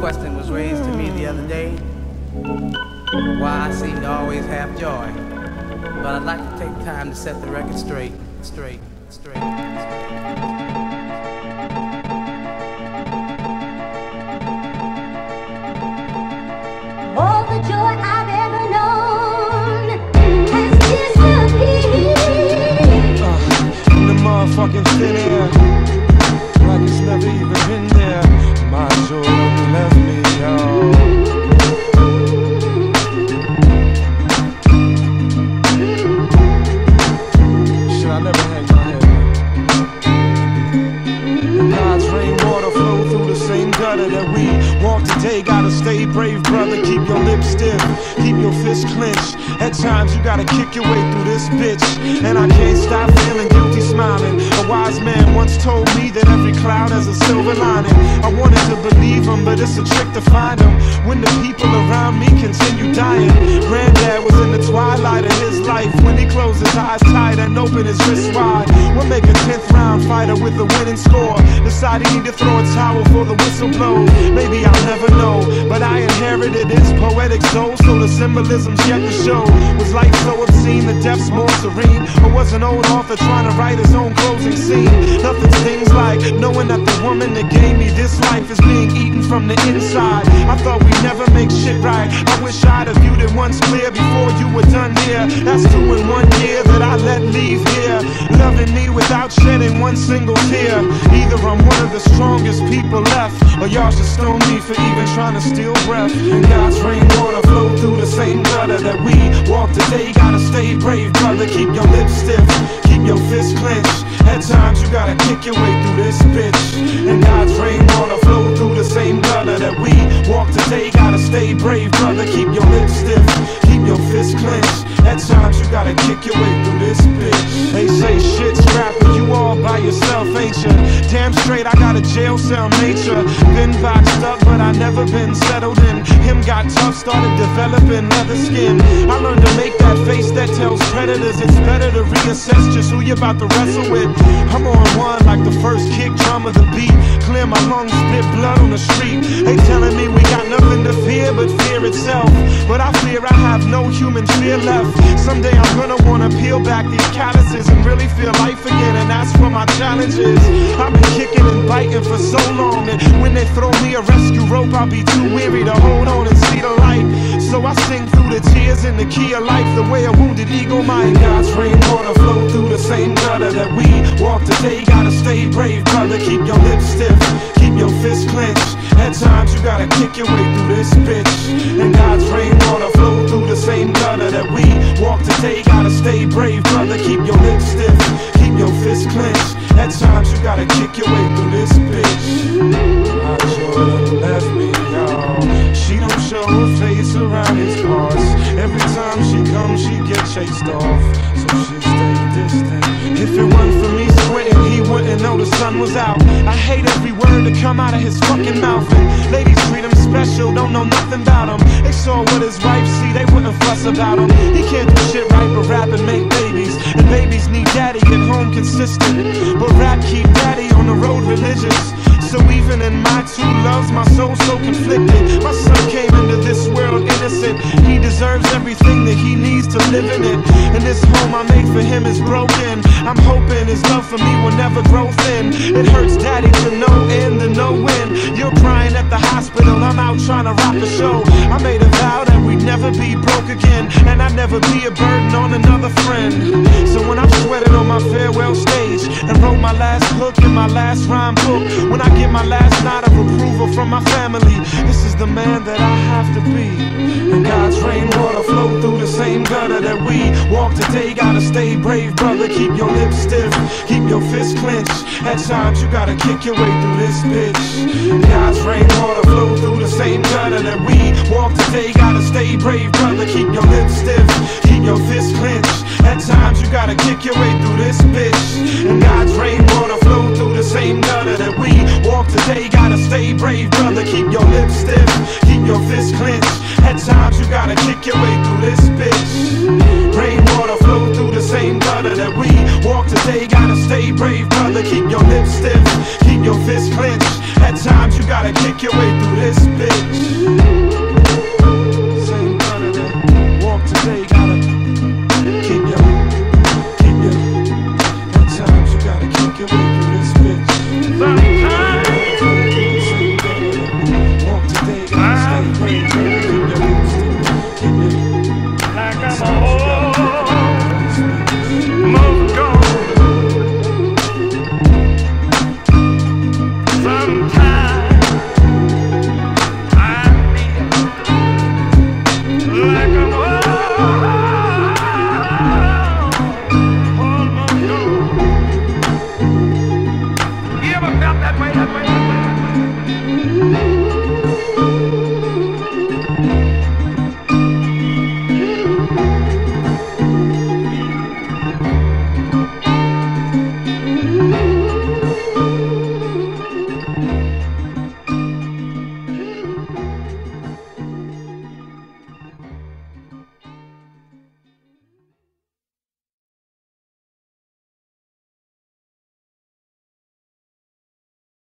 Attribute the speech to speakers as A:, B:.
A: question was raised to me the other day, why I seem to always have joy. But I'd like to take time to set the record straight.
B: All the joy I've ever known has disappeared.
C: In the motherfucking thin air, like it's never even been there. My joy only left me, y'all. Shit, I never hang my head. God's rainwater flow through the same gutter that we walk today. Gotta stay brave, brother. Keep your lips stiff, keep your fists clenched. At times you gotta kick your way through this bitch, and I can't stop feeling guilty smiling. A wise man once told me that every cloud has a silver lining. I wanted to believe him, but it's a trick to find him when the people around me continue dying. Granddad was in the twilight of his life when he closed his eyes tight and opened his wrists wide. We'll make a 10th round fighter with a winning score. Decide he need to throw a towel for the whistle blows. Maybe I'll never know, but I inherited his poetic soul, so the symbolism's yet to show. Was life so obscene, the depths more serene? Or was an old author trying to write his own closing scene? Nothing stings like knowing that the woman that gave me this life is being eaten from the inside. I thought we'd never make shit right. I wish I'd have viewed it once clear before you were done here. That's 2 in 1 year that I let leave here, loving me without shedding one single tear. Either I'm one of the strongest people left, or y'all should stone me for even trying to steal breath. And God's rainwater flow through the same gutter that we walk today. Gotta stay brave, brother. Keep your lips stiff, keep your fists clenched. At times you gotta kick your way through this bitch. And God's rainwater flow through the same gutter that we walk today. Gotta stay brave, brother. Keep your lips stiff, keep your fists clenched. At times you gotta kick your way through this bitch. They say shit's rap, but you all by yourself, ain't ya? Damn straight, I got a jail cell nature. Been boxed up, but I never been settled in. Him got tough, started developing leather skin. I learned to make that face that tells predators it's better to reassess just who you about to wrestle with. I'm on one like the first kick drum of the beat. Clear my lungs, spit blood on the street. They telling me we got nothing to fear but fear itself. But I fear I have no human fear left. Someday I'm gonna wanna peel back these calluses and really feel life again, and that's what my challenge is. I've been kicking and biting for so long, and when they throw me a rescue rope, I'll be too weary to hold on and see the light. So I sing through the tears in the key of life, the way a wounded eagle might. God's rainwater flow through the same gutter that we walk today. Gotta stay brave, brother. Keep your lips stiff, keep your fists clenched. At times you gotta kick your way through this bitch. And God's rainwater flow through the same gutter that we walk today. Gotta stay brave, brother. Keep your lips stiff, keep your fists clenched. At times you gotta kick your way through this bitch. My joy left me, y'all. She don't show her face around these parts. Every time she comes, she get chased off, so she stay distant. If it weren't for me squinting, he wouldn't know the sun was out. I hate every word that come out of his fucking mouth. And ladies treat him special, don't know nothing about him. They saw what his wife see, they wouldn't fuss about him. He can't do shit right but rap and make babies. And babies need daddy at home consistent, but rap keep daddy on the road religious. So even in my two loves, my soul's so conflicted. My son came into this world innocent. He deserves everything that he needs to live in it. And this home I made for him is broken. I'm hoping his love for me will never grow thin. It hurts daddy to no end and no win. You're crying at the hospital, I'm out trying to rock the show. I made a vow that we'd never be broke again, and I'd never be a burden on another friend. So when I'm sweating on my farewell stage and wrote my last hook in my last rhyme book, when I get my last nod of approval from my family, this is the man that I have to be. And God's rainwater flow through the same gutter that we walk today. Gotta stay brave, brother. Keep your lips stiff, keep your fists clenched. At times you gotta kick your way through this bitch. And God's rainwater flow through the same gutter that we walk today. Gotta stay brave, brother. Keep your lips stiff, keep your fists clenched. At times you gotta kick your way through this bitch. And God's rainwater flow through the same gutter that we walk today. Gotta stay brave, brother. Keep your lips stiff, keep your fists clenched. At times you gotta kick your way through this bitch. Rainwater flow through the same gutter that we walk today. Gotta stay brave, brother. Keep your lips stiff, keep your fists clenched. At times you gotta kick your way through this bitch. Same gutter that walk today, gotta keep your. At times you gotta keep your way through this bitch.
D: Sometimes
C: Same gutter that walk today, gotta stay brave, keep your.
D: like I'm a old motor. Sometimes